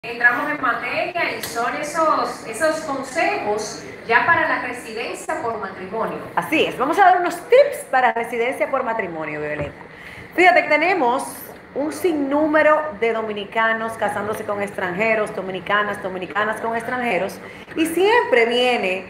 entramos en materia y son esos consejos ya para la residencia por matrimonio. Así es, vamos a dar unos tips para residencia por matrimonio, Violeta. Fíjate que tenemos un sinnúmero de dominicanos casándose con extranjeros, dominicanas con extranjeros, y siempre viene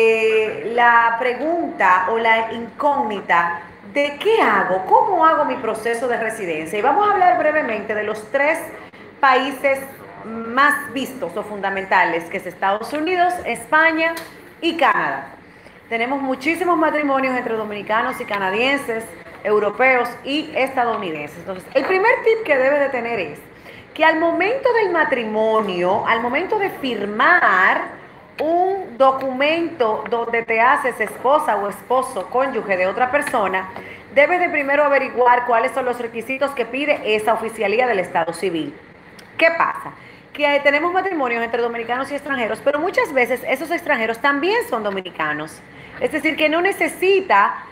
la pregunta o la incógnita de qué hago, cómo hago mi proceso de residencia. Y vamos a hablar brevemente de los 3 países más vistos o fundamentales, que es Estados Unidos, España y Canadá. Tenemos muchísimos matrimonios entre dominicanos y canadienses, europeos y estadounidenses. Entonces, el primer tip que debe de tener es que al momento del matrimonio, al momento de firmar un documento donde te haces esposa o esposo, cónyuge de otra persona, debes de primero averiguar cuáles son los requisitos que pide esa oficialía del Estado civil. ¿Qué pasa? Que tenemos matrimonios entre dominicanos y extranjeros, pero muchas veces esos extranjeros también son dominicanos. Es decir, que no necesita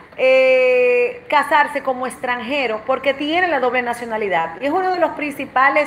casarse como extranjero porque tiene la doble nacionalidad. Y es uno de los principales,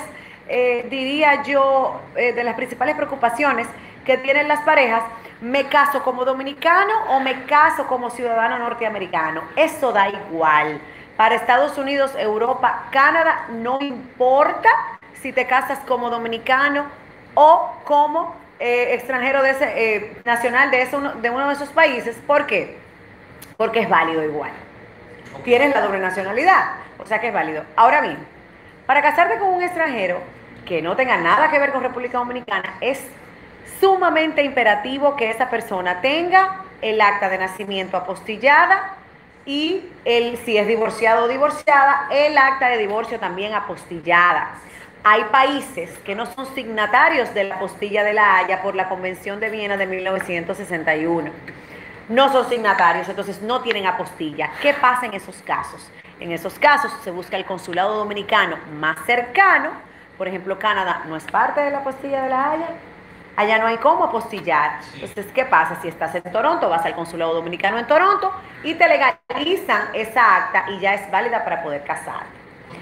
diría yo, de las principales preocupaciones que tienen las parejas. ¿Me caso como dominicano o me caso como ciudadano norteamericano? Eso da igual. Para Estados Unidos, Europa, Canadá, no importa si te casas como dominicano o como extranjero de ese, nacional de uno de esos países. ¿Por qué? Porque es válido igual. Tienes la doble nacionalidad, o sea que es válido. Ahora bien, para casarte con un extranjero que no tenga nada que ver con República Dominicana, es sumamente imperativo que esa persona tenga el acta de nacimiento apostillada y si es divorciado o divorciada, el acta de divorcio también apostillada. Hay países que no son signatarios de la apostilla de la Haya por la Convención de Viena de 1961. No son signatarios, entonces no tienen apostilla. ¿Qué pasa en esos casos? En esos casos se busca el consulado dominicano más cercano. Por ejemplo, Canadá no es parte de la apostilla de la Haya. Allá no hay cómo apostillar. Entonces, ¿qué pasa? Si estás en Toronto, vas al consulado dominicano en Toronto y te legalizan esa acta y ya es válida para poder casarte.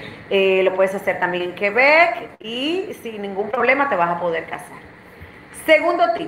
Lo puedes hacer también en Quebec y sin ningún problema te vas a poder casar. Segundo tip.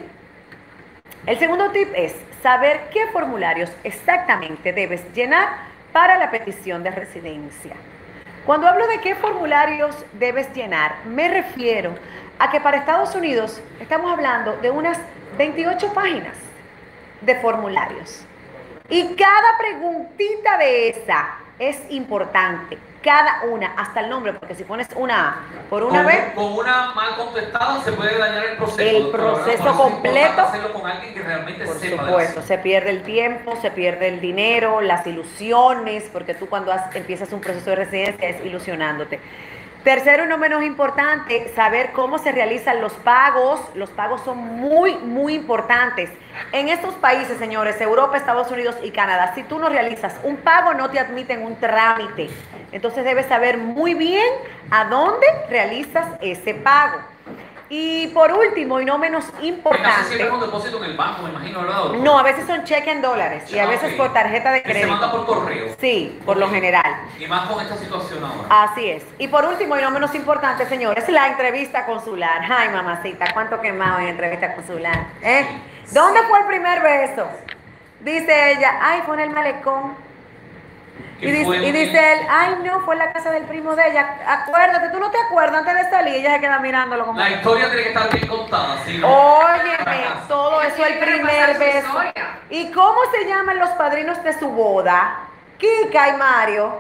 El segundo tip es saber qué formularios exactamente debes llenar para la petición de residencia. Cuando hablo de qué formularios debes llenar, me refiero a que para Estados Unidos estamos hablando de unas 28 páginas de formularios. Y cada preguntita de esa es importante. Cada una, hasta el nombre, porque si pones una A por una B, con una mal contestada se puede dañar el proceso. El proceso completo. Hacerlo con alguien que realmente por sepa. supuesto, se pierde el tiempo, se pierde el dinero, las ilusiones, porque tú cuando empiezas un proceso de residencia es ilusionándote. Tercero y no menos importante, saber cómo se realizan los pagos. Los pagos son muy, muy importantes. En estos países, señores, Europa, Estados Unidos y Canadá, si tú no realizas un pago, no te admiten un trámite. Entonces debes saber muy bien a dónde realizas ese pago. Y por último, y no menos importante... siempre con depósito en el banco, me imagino, ¿verdad? No, a veces son cheques en dólares y a veces por tarjeta de crédito. ¿Se manda por correo? Sí, por lo general. Y más con esta situación ahora. Así es. Y por último, y no menos importante, señores, la entrevista consular. Ay, mamacita, cuánto quemado en entrevista consular. ¿Dónde fue el primer beso? Dice ella, ay, fue en el malecón. Y dice él, ay, no, fue en la casa del primo de ella. Acuérdate, tú no te acuerdas antes de salir. Ella se queda mirándolo como... La historia tiene que estar bien contada, ¿sí? Óyeme, todo eso el primer beso. ¿Y cómo se llaman los padrinos de su boda? Kika y Mario.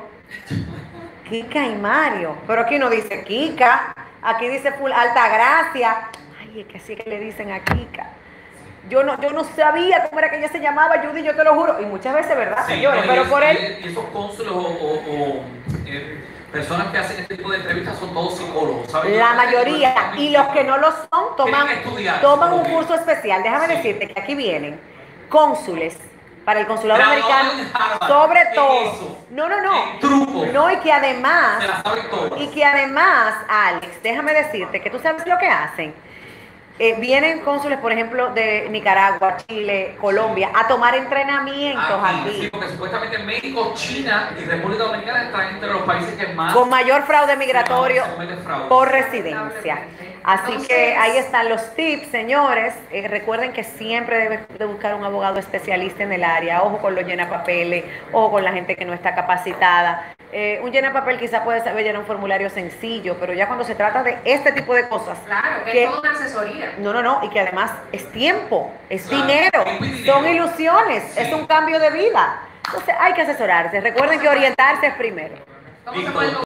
Kika y Mario. Pero aquí no dice Kika. Aquí dice Altagracia. Ay, es que así que le dicen a Kika. Yo no sabía cómo era que ella se llamaba, Judy, yo te lo juro. Y muchas veces, ¿verdad, sí, señores? Pero por él... Esos cónsules o personas que hacen este tipo de entrevistas son todos psicólogos, ¿sabes? La mayoría. Y los que no lo son, toman un curso especial. Déjame decirte que aquí vienen cónsules para el consulado americano, sobre todo. No. No, y que además, Alex, déjame decirte que tú sabes lo que hacen. Vienen cónsules, por ejemplo, de Nicaragua, Chile, Colombia, a tomar entrenamientos aquí. Sí, porque supuestamente México, China y República Dominicana están entre los países que más con mayor fraude migratorio se comete fraude. por residencia. Así que ahí están los tips, señores. Recuerden que siempre deben de buscar un abogado especialista en el área. Ojo con los llenapapeles, ojo con la gente que no está capacitada. Un llenapapel quizá puede saber llenar un formulario sencillo, pero ya cuando se trata de este tipo de cosas. Claro, que es toda una asesoría. No, y que además es tiempo, es Claro, dinero, tiempo y dinero. son ilusiones, Sí. es un cambio de vida. Entonces hay que asesorarse. Recuerden que orientarse es primero. ¿Cómo se puede